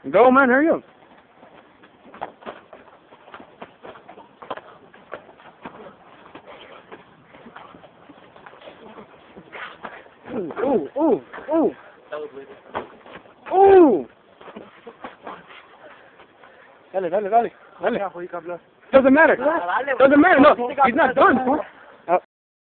Go, man, hurry up. Ooh, ooh, ooh. Ooh. Dale. Doesn't matter. Doesn't matter. No, he's not done.